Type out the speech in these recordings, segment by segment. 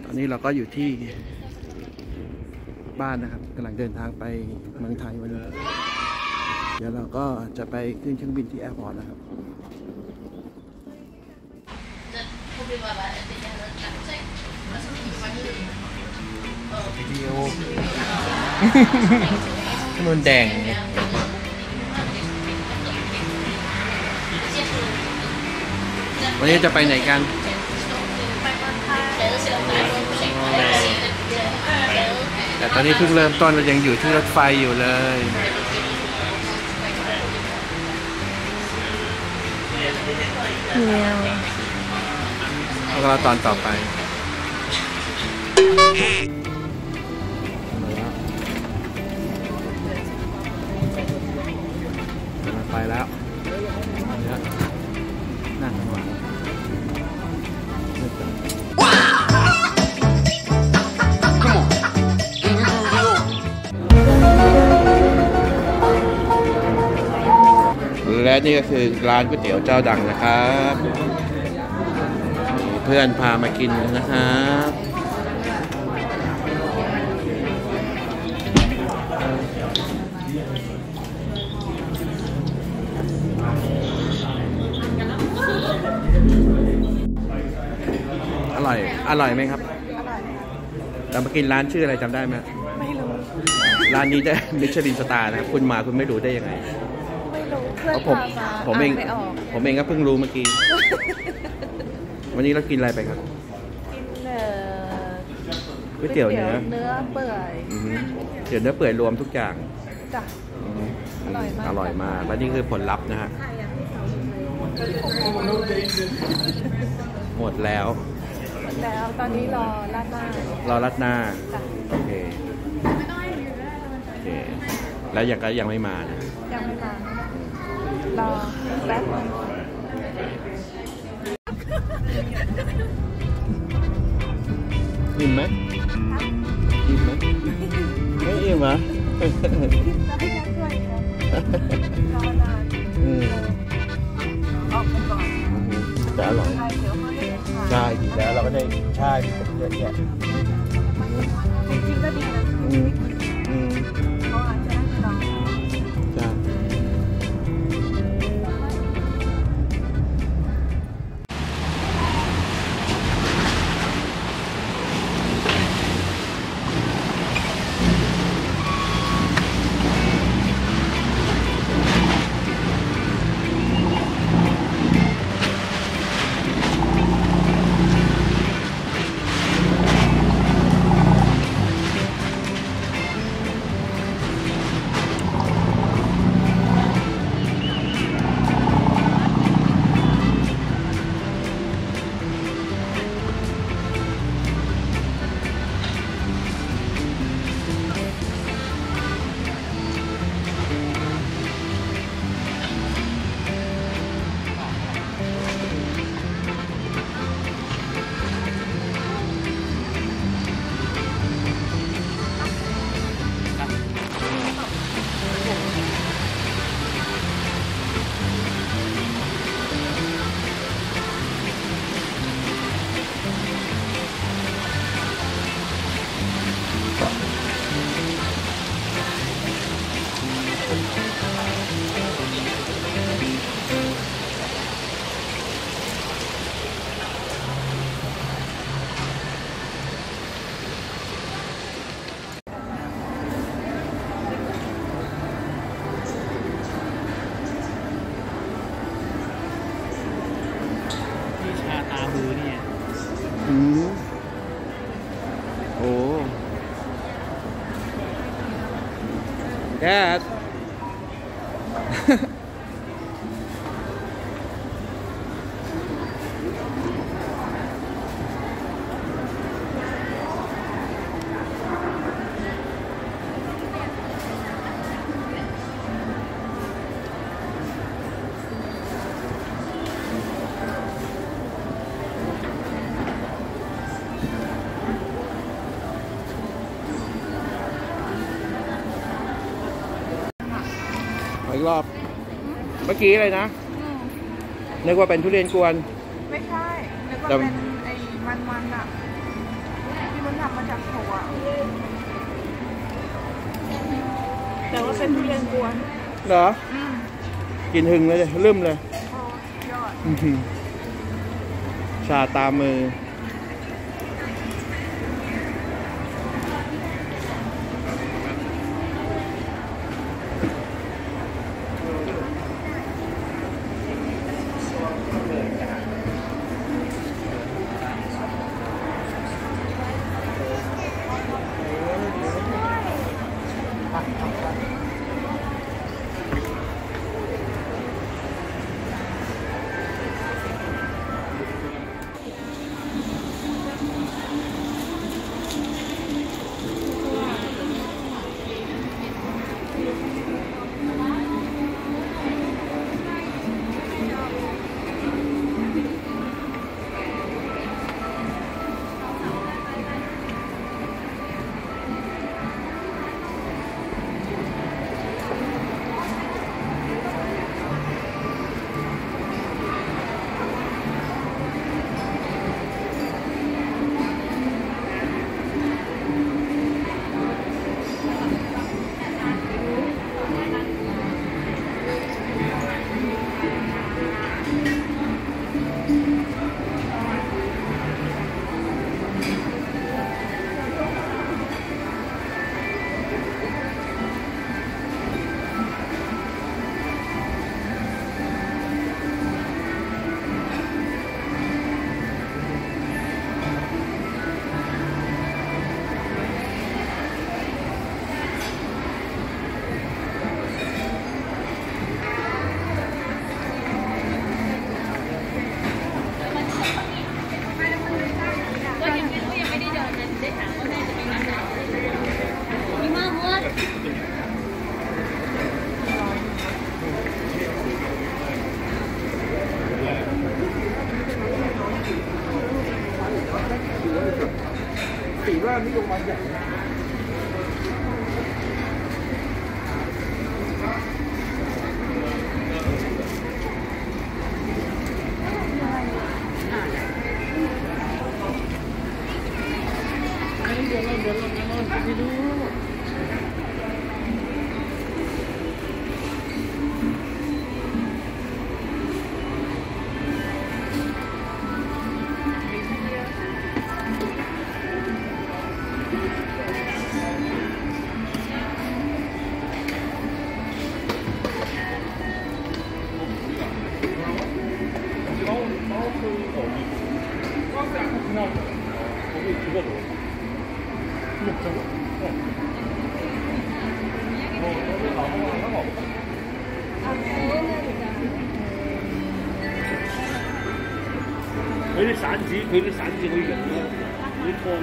ตอนนี้เราก็อยู่ที่บ้านนะครับกำลังเดินทางไปเมืองไทยวันนี้เดี๋ยวเราก็จะไปขึ้นเครื่องบินที่แอร์พอร์ตนะครับวิดีโอมันแดงวันนี้จะไปไหนกันแต่ตอนนี้เพิ่งเริ่มต้นเรายังอยู่ที่รถไฟอยู่เลยแล้วก็ตอนต่อไปไปแล้วนั่งข้างหลังและนี่ก็คือร้านก๋วยเตี๋ยวเจ้าดังนะครับเพื่อนพามากินนะครับอร่อยไหมครับเรามากินร้านชื่ออะไรจำได้ไหมไม่รู้ร้านนี้ได้มิชลินสตาร์นะครับคุณมาคุณไม่รู้ได้ยังไงไม่รู้เพื่อนพามาผมเองก็เพิ่งรู้เมื่อกี้วันนี้เรากินอะไรไปครับกินก๋วยเตี๋ยวเนื้อเปื่อยเตี๋ยวเนื้อเปื่อยรวมทุกอย่างจ้ะอร่อยมากและนี่คือผลลัพธ์นะฮะหมดแล้วตอนนี้รอราดหน้าโอเคแล้วยังไม่มานะยังไม่มารอแป๊บนึงอิ่มไหมไม่อิ่มเหรอแต่อร่อยใช่ดีแล้วเราก็ได้ใช่เยอะแยะจริงๆก็ดีนะเขาอาจจะได้ลองใช่โอ้แกอีกรอบเมื่อกี้เลยนะนึกว่าเป็นทุเรียนกวนไม่ใช่นึกว่าเป็นไอ้มันๆอ่ะมันทำมาจากถั่วแต่ว่าเป็นทุเรียนกวนเหรอกินหึงเลยลืมเลยยอดชาตามือนี่ลงมาใหญ่佢啲散紙好型啊，啲湯。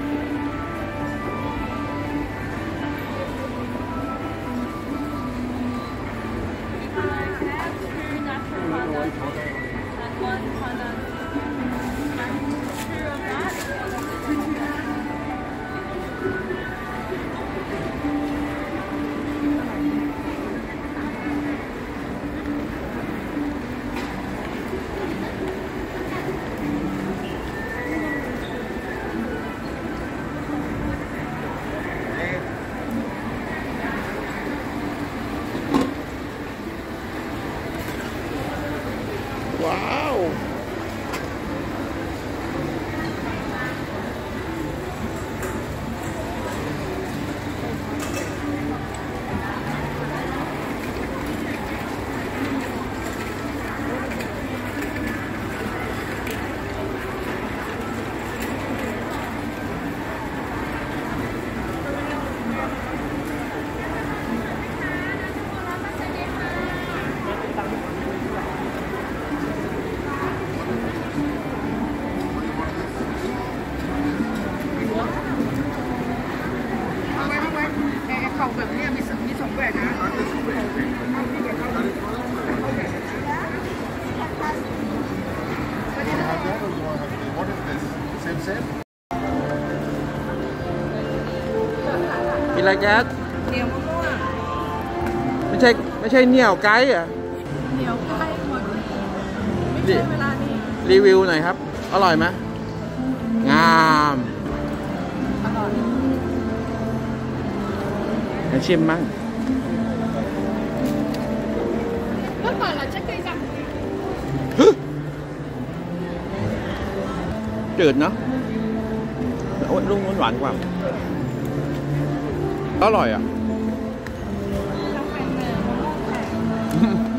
กินอะไรแจ๊สเหนียวมะม่วงไม่ใช่เหนียวไก่เหรอเหนียวไก่หมดไม่ใช่เวลานี้รีวิวหน่อยครับอร่อยไหมงามให้ชิมมั่งเมื่อก่อนเราจะเคยสั่งจืดเนาะโอ้ยลูกนู้นหวานกว่า อร่อยอ่ะเราเป็นมะม่วงแผ่